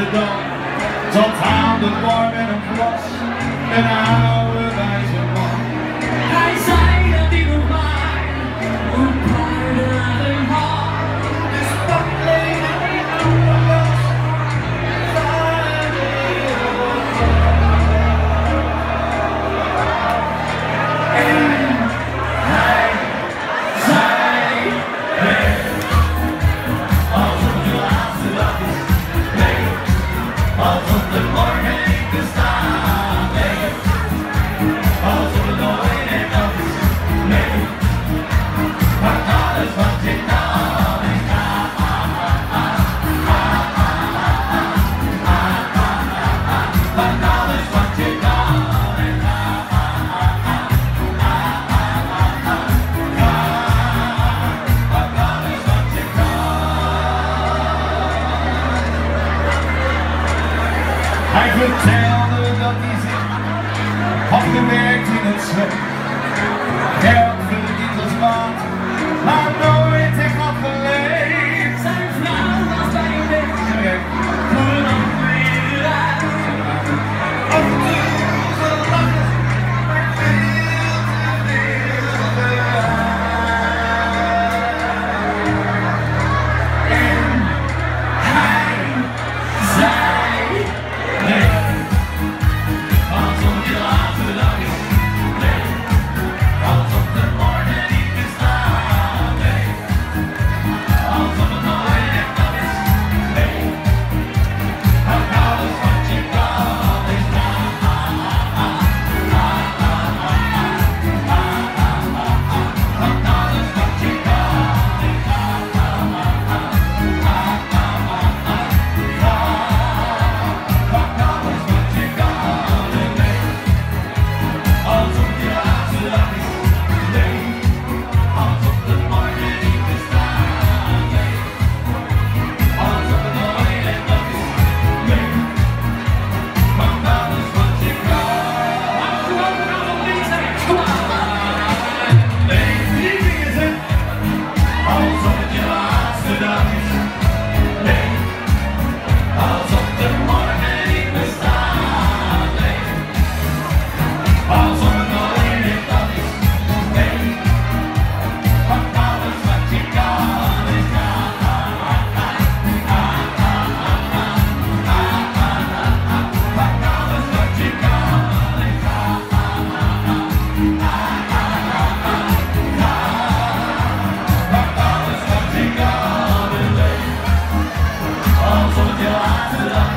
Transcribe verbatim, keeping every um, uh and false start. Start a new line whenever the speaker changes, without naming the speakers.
Amsterdam. Tot aan de warm en een glas, een oude wijze man.
Hij zei dat hij nog maar een paar dagen had.
Dus pak leven in de was. Hij vertelde dat hij zich had gewerkt in het zwet. Geld verdiend als maat, maar nooit echt had geleefd.
Zijn vrouw was bij hem weg, voor een weer uit.
Af en toe ze lachen, maar veel te veel eruit.
En hij zei. Alsof het je laatste dag